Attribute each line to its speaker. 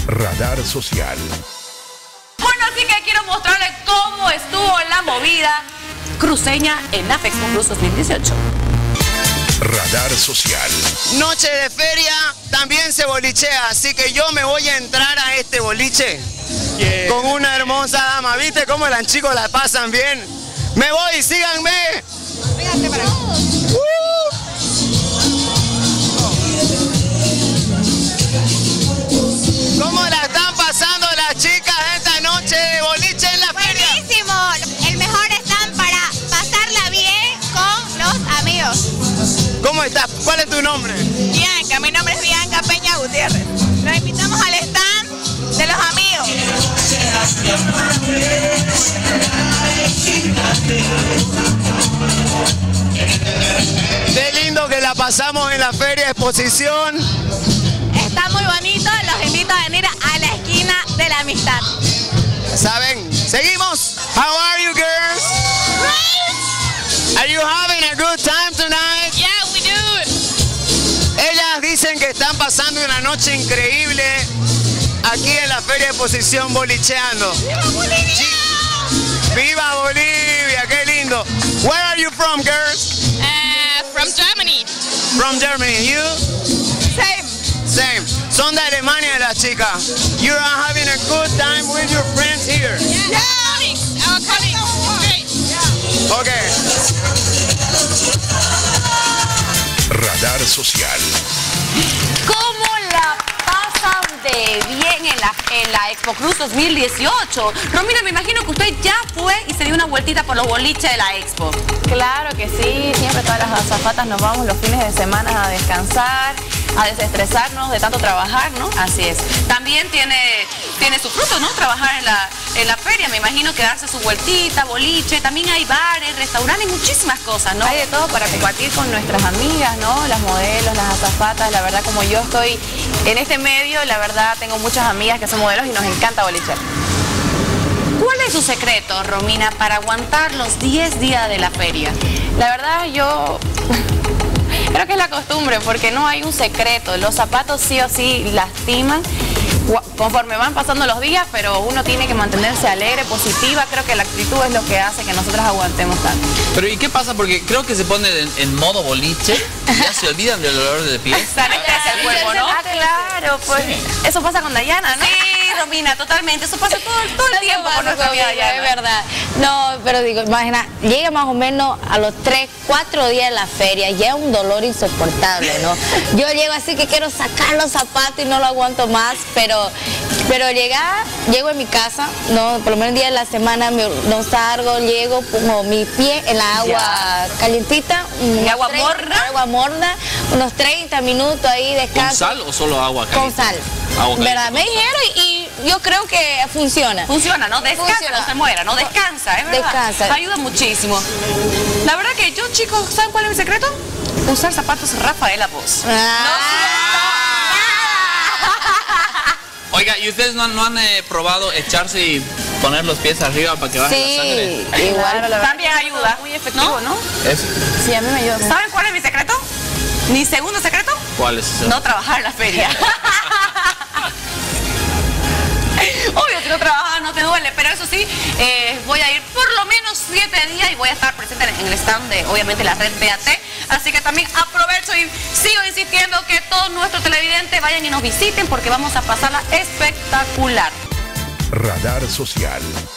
Speaker 1: Radar Social.
Speaker 2: Bueno, así que quiero mostrarles cómo estuvo la movida cruceña en la Expo Cruz 2018.
Speaker 1: Radar Social.
Speaker 3: Noche de feria también se bolichea, así que yo me voy a entrar a este boliche con una hermosa dama. ¿Viste cómo los chicos la pasan bien? Me voy, síganme. Véngase para acá. ¿Cómo la están pasando las chicas esta noche de boliche en la feria?
Speaker 4: Buenísimo, el mejor stand para pasarla bien con los amigos.
Speaker 3: ¿Cómo estás? ¿Cuál es tu nombre?
Speaker 4: Bianca, mi nombre es Bianca Peña Gutiérrez. Los invitamos al stand de los amigos.
Speaker 3: Qué lindo que la pasamos en la feria exposición.
Speaker 4: Está muy bonito, los invito a venir a la esquina de la amistad.
Speaker 3: ¿Saben? Seguimos. How are you girls? Are you having a good time tonight?
Speaker 4: Yeah, we do.
Speaker 3: Ellas dicen que están pasando una noche increíble aquí en la feria de exposición bolicheando.
Speaker 4: ¡Viva Bolivia!
Speaker 3: ¡Viva Bolivia! ¡Qué lindo! Where are you from, girls?
Speaker 4: From Germany.
Speaker 3: From Germany. You?
Speaker 4: Same.
Speaker 3: Same. Son de Alemania las chicas. You are having a good time with your friends here.
Speaker 4: Yeah. Our colleagues. Great.
Speaker 3: Okay.
Speaker 1: Radar Social.
Speaker 2: ¿Cómo la pasan de bien en la Expo Cruz 2018? Romina, me imagino que usted ya fue y se dio una vueltita por los boliches de la Expo.
Speaker 5: Claro que sí, siempre todas las azafatas nos vamos los fines de semana a descansar, a desestresarnos de tanto trabajar, ¿no?
Speaker 2: Así es. También tiene su fruto, ¿no? Trabajar en la feria, me imagino que darse su vueltita, boliche, también hay bares, restaurantes, muchísimas cosas, ¿no?
Speaker 5: Hay de todo para compartir con nuestras amigas, ¿no? Las modelos, las azafatas, la verdad como yo estoy en este medio, la verdad tengo muchas amigas que son modelos y nos encanta bolichear.
Speaker 2: ¿Cuál es su secreto, Romina, para aguantar los 10 días de la feria?
Speaker 5: La verdad yo creo que es la costumbre porque no hay un secreto, los zapatos sí o sí lastiman conforme van pasando los días, pero uno tiene que mantenerse alegre, positiva. Creo que la actitud es lo que hace que nosotros aguantemos tanto.
Speaker 6: Pero ¿y qué pasa? Porque creo que se pone en modo boliche y ya se olvidan del olor de pies.
Speaker 2: Sale el cuerpo, ¿no?
Speaker 5: Ah, claro, pues
Speaker 2: Sí.
Speaker 5: eso pasa con Dayana, ¿no?
Speaker 2: Sí, Romina, totalmente. Eso pasa todo el tiempo con nuestra vida ya.
Speaker 7: Es verdad. No, pero digo, imagina, llega más o menos a los 3, 4 días de la feria, ya es un dolor insoportable, ¿no? Yo llego así que quiero sacar los zapatos y no lo aguanto más, pero llego en mi casa, ¿no? Por lo menos un día de la semana no salgo, llego, pongo mi pie en la agua calientita.
Speaker 2: ¿Y agua morna?
Speaker 7: Agua morna, unos 30 minutos ahí descanso.
Speaker 6: ¿Con sal o solo agua caliente?
Speaker 7: Con sal.
Speaker 6: Agua caliente.
Speaker 7: ¿Verdad? Me dijeron y yo creo que funciona.
Speaker 2: Funciona, ¿no? Descansa,
Speaker 7: Funciona.
Speaker 2: no se muera, no descansa, es verdad.
Speaker 7: Descansa.
Speaker 2: Ayuda muchísimo. La verdad que yo, chicos, ¿saben cuál es mi secreto? Usar zapatos Rafaela Bosch.
Speaker 6: Oiga, ¿y ustedes no han probado echarse y poner los pies arriba para que baje la sangre?
Speaker 7: Sí, igual.
Speaker 2: También ayuda.
Speaker 5: Muy efectivo, ¿no?
Speaker 6: Eso.
Speaker 5: Sí, a mí me ayuda.
Speaker 2: ¿Saben cuál es mi secreto? Mi segundo secreto,
Speaker 6: ¿Cuál es eso?
Speaker 2: no trabajar en la feria. Obvio, si no trabajas no te duele, pero eso sí, voy a ir por lo menos 7 días y voy a estar presente en el stand de, obviamente, la red BAT. Así que también aprovecho y sigo insistiendo que todos nuestros televidentes vayan y nos visiten porque vamos a pasarla espectacular.
Speaker 1: Radar Social.